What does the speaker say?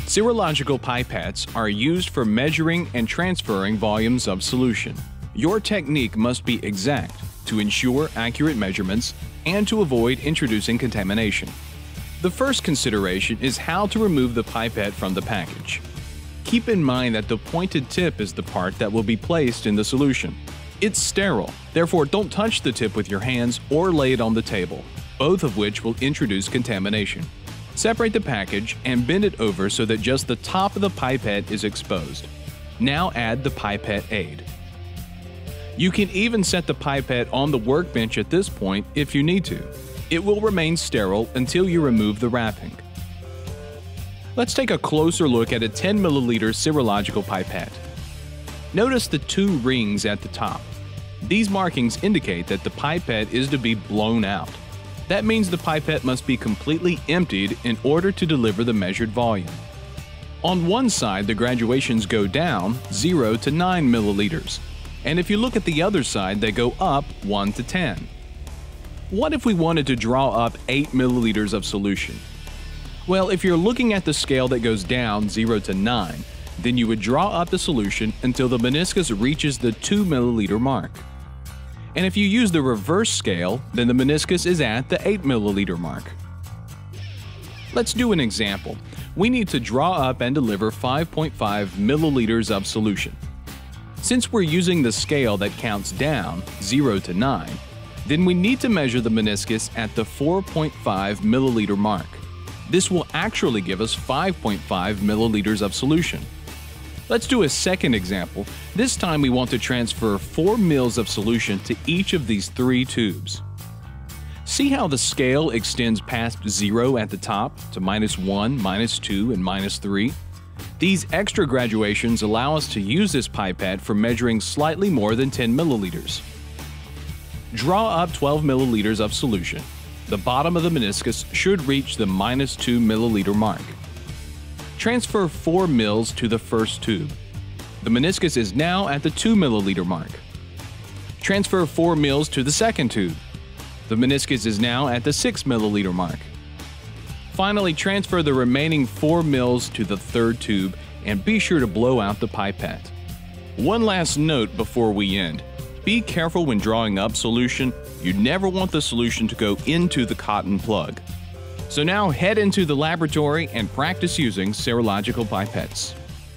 Serological pipettes are used for measuring and transferring volumes of solution. Your technique must be exact to ensure accurate measurements and to avoid introducing contamination. The first consideration is how to remove the pipette from the package. Keep in mind that the pointed tip is the part that will be placed in the solution. It's sterile, therefore don't touch the tip with your hands or lay it on the table, both of which will introduce contamination. Separate the package and bend it over so that just the top of the pipette is exposed. Now add the pipette aid. You can even set the pipette on the workbench at this point if you need to. It will remain sterile until you remove the wrapping. Let's take a closer look at a 10 ml serological pipette. Notice the two rings at the top. These markings indicate that the pipette is to be blown out. That means the pipette must be completely emptied in order to deliver the measured volume. On one side, the graduations go down 0 to 9 milliliters, and if you look at the other side, they go up 1 to 10. What if we wanted to draw up 8 milliliters of solution? Well, if you're looking at the scale that goes down 0 to 9, then you would draw up the solution until the meniscus reaches the 2 milliliter mark. And if you use the reverse scale, then the meniscus is at the 8 milliliter mark. Let's do an example. We need to draw up and deliver 5.5 milliliters of solution. Since we're using the scale that counts down 0 to 9, then we need to measure the meniscus at the 4.5 milliliter mark. This will actually give us 5.5 milliliters of solution. Let's do a second example. This time we want to transfer 4 ml of solution to each of these 3 tubes. See how the scale extends past 0 at the top to -1, -2, and -3? These extra graduations allow us to use this pipette for measuring slightly more than 10 milliliters. Draw up 12 milliliters of solution. The bottom of the meniscus should reach the -2 milliliter mark. Transfer 4 ml to the first tube. The meniscus is now at the 2 milliliter mark. Transfer 4 ml to the second tube. The meniscus is now at the 6 milliliter mark. Finally, transfer the remaining 4 ml to the third tube and be sure to blow out the pipette. One last note before we end. Be careful when drawing up solution. You never want the solution to go into the cotton plug. So now head into the laboratory and practice using serological pipettes.